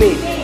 May.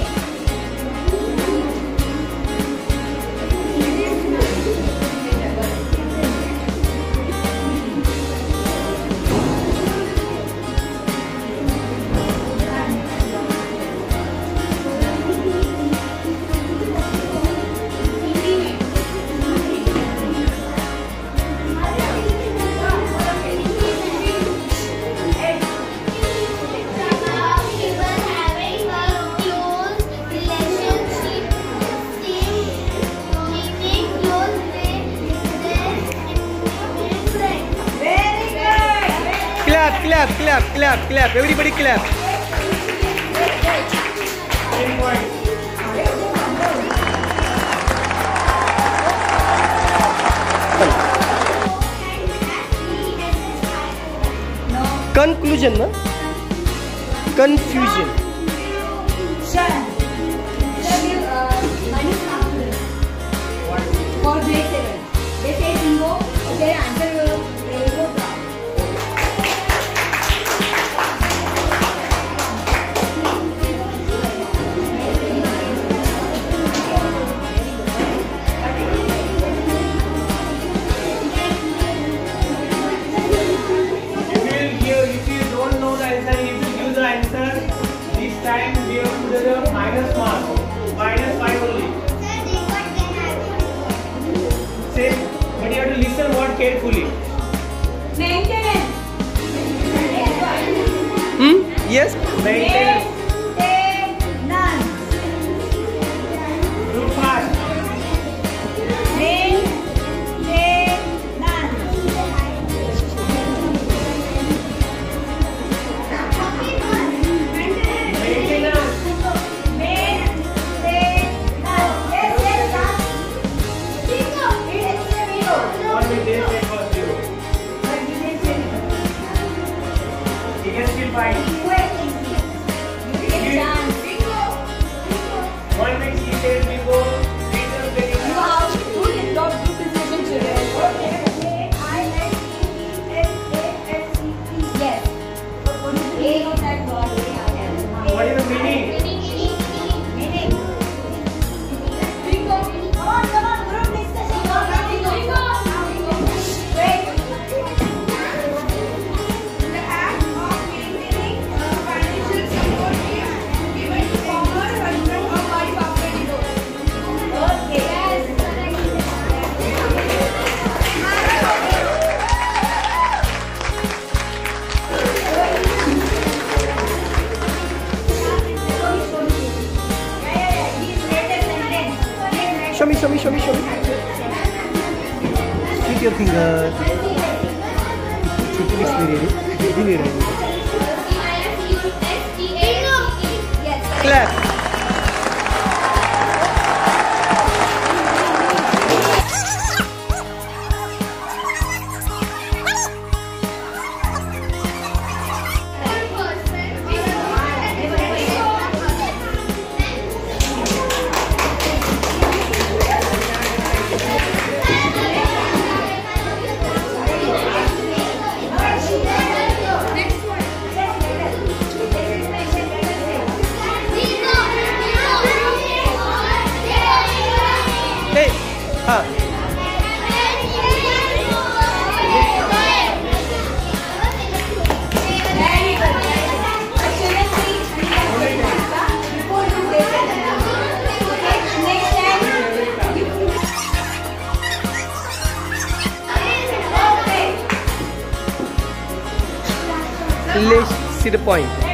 Clap, clap, clap, clap. Everybody clap. Conclusion, no? Confusion. For grade 7. They say bingo, their answer will go down. Time we have to do the minus mark, minus 5 only. Say, but you have to listen what carefully. Maintenance. Yes. Maintenance. Maintenance. Do fast. Maintenance. One makes he says before, three times very You have to do it, not do precision children. Yes. A of that word. What is the meaning? Come on, group discussion. Wait. The act of maintaining financial support is given to former husband or wife after divorce. Okay. Show me, show me, show me, show me. Keep your finger. Clap. Hey. Let's see the point.